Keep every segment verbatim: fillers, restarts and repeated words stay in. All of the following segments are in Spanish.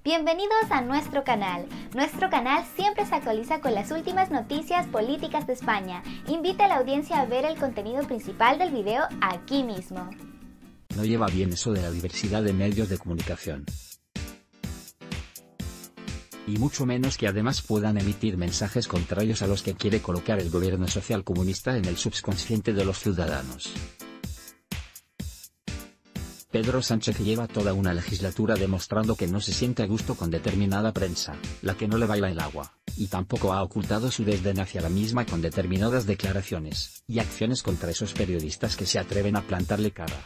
Bienvenidos a nuestro canal. Nuestro canal siempre se actualiza con las últimas noticias políticas de España. Invita a la audiencia a ver el contenido principal del video aquí mismo. No lleva bien eso de la diversidad de medios de comunicación. Y mucho menos que además puedan emitir mensajes contrarios a los que quiere colocar el gobierno social comunista en el subconsciente de los ciudadanos. Pedro Sánchez lleva toda una legislatura demostrando que no se siente a gusto con determinada prensa, la que no le baila el agua, y tampoco ha ocultado su desdén hacia la misma con determinadas declaraciones y acciones contra esos periodistas que se atreven a plantarle cara.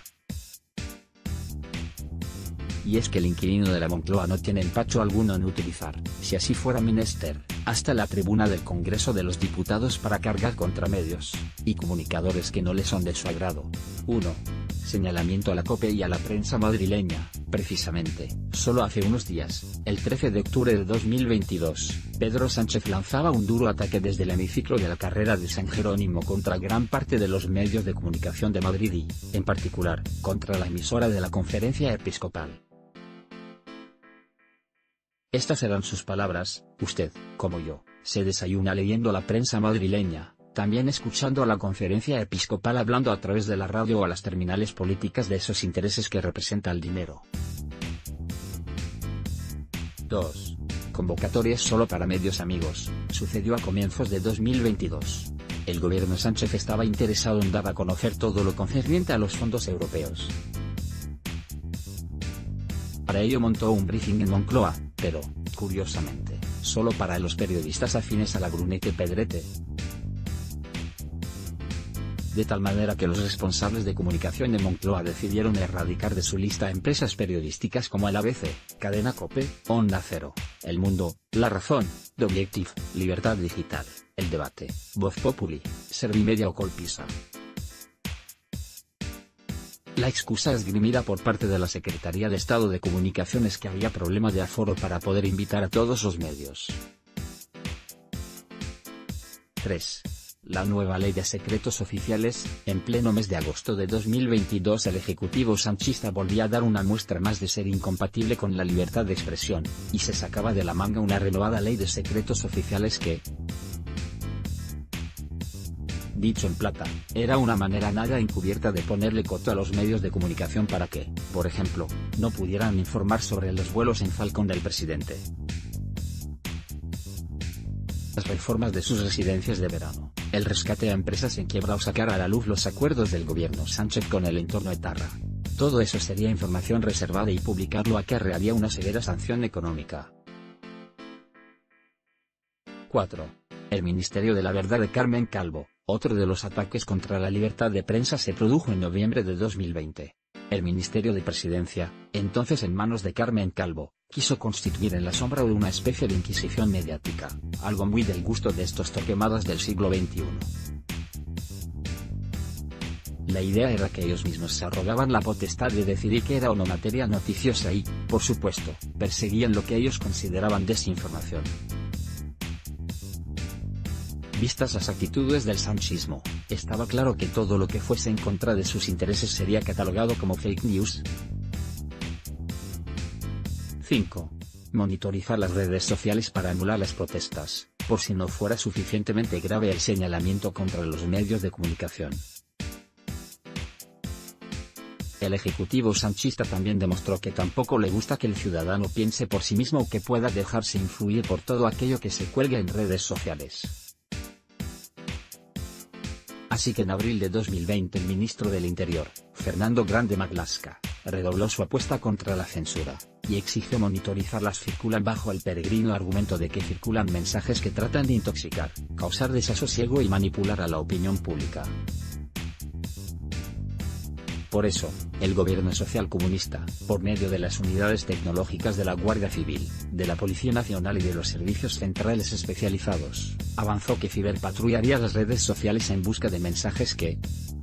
Y es que el inquilino de la Moncloa no tiene empacho alguno en utilizar, si así fuera menester, hasta la tribuna del Congreso de los Diputados para cargar contra medios y comunicadores que no le son de su agrado. uno. Señalamiento a la COPE y a la prensa madrileña. Precisamente, solo hace unos días, el trece de octubre de dos mil veintidós, Pedro Sánchez lanzaba un duro ataque desde el hemiciclo de la carrera de San Jerónimo contra gran parte de los medios de comunicación de Madrid y, en particular, contra la emisora de la Conferencia Episcopal. Estas eran sus palabras: usted, como yo, se desayuna leyendo la prensa madrileña, también escuchando a la Conferencia Episcopal hablando a través de la radio o a las terminales políticas de esos intereses que representa el dinero. dos. Convocatorias solo para medios amigos. Sucedió a comienzos de dos mil veintidós. El gobierno Sánchez estaba interesado en dar a conocer todo lo concerniente a los fondos europeos. Para ello montó un briefing en Moncloa, pero, curiosamente, solo para los periodistas afines a la Brunete Pedrete. De tal manera que los responsables de comunicación de Moncloa decidieron erradicar de su lista empresas periodísticas como el A B C, Cadena COPE, Onda Cero, El Mundo, La Razón, The Objective, Libertad Digital, El Debate, Voz Populi, Servimedia o Colpisa. La excusa esgrimida por parte de la Secretaría de Estado de Comunicación es que había problema de aforo para poder invitar a todos los medios. tres. La nueva Ley de Secretos Oficiales. En pleno mes de agosto de dos mil veintidós el Ejecutivo sanchista volvía a dar una muestra más de ser incompatible con la libertad de expresión, y se sacaba de la manga una renovada Ley de Secretos Oficiales que, dicho en plata, era una manera nada encubierta de ponerle coto a los medios de comunicación para que, por ejemplo, no pudieran informar sobre los vuelos en Falcón del presidente, las reformas de sus residencias de verano, el rescate a empresas en quiebra o sacar a la luz los acuerdos del gobierno Sánchez con el entorno etarra. Todo eso sería información reservada y publicarlo acarrearía una severa sanción económica. cuatro. El Ministerio de la Verdad de Carmen Calvo. Otro de los ataques contra la libertad de prensa se produjo en noviembre de dos mil veinte. El Ministerio de Presidencia, entonces en manos de Carmen Calvo, quiso constituir en la sombra una especie de inquisición mediática, algo muy del gusto de estos torquemadas del siglo veintiuno. La idea era que ellos mismos se arrogaban la potestad de decidir qué era o no materia noticiosa y, por supuesto, perseguían lo que ellos consideraban desinformación. Vistas las actitudes del sanchismo, estaba claro que todo lo que fuese en contra de sus intereses sería catalogado como fake news. cinco. Monitorizar las redes sociales para anular las protestas, por si no fuera suficientemente grave el señalamiento contra los medios de comunicación. El Ejecutivo sanchista también demostró que tampoco le gusta que el ciudadano piense por sí mismo o que pueda dejarse influir por todo aquello que se cuelgue en redes sociales. Así que en abril de dos mil veinte el ministro del Interior, Fernando Grande Marlaska, redobló su apuesta contra la censura, y exigió monitorizar las circulan bajo el peregrino argumento de que circulan mensajes que tratan de intoxicar, causar desasosiego y manipular a la opinión pública. Por eso, el gobierno social comunista, por medio de las unidades tecnológicas de la Guardia Civil, de la Policía Nacional y de los servicios centrales especializados, avanzó que ciberpatrullaría las redes sociales en busca de mensajes que,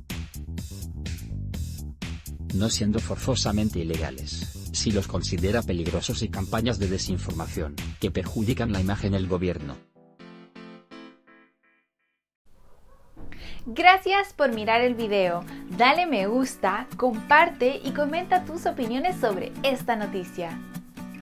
no siendo forzosamente ilegales, si los considera peligrosos y campañas de desinformación, que perjudican la imagen del gobierno. Gracias por mirar el video, dale me gusta, comparte y comenta tus opiniones sobre esta noticia.